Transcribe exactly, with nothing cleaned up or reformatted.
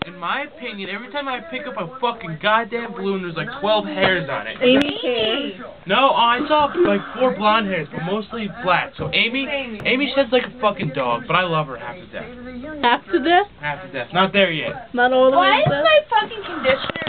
In my opinion, every time I pick up a fucking goddamn balloon, there's like twelve hairs on it. Amy can. No, I saw like four blonde hairs, but mostly black. So Amy, Amy sheds like a fucking dog, but I love her half to death. Half to death? Half to death. Not there yet. Not all the way Why to is death? my fucking conditioner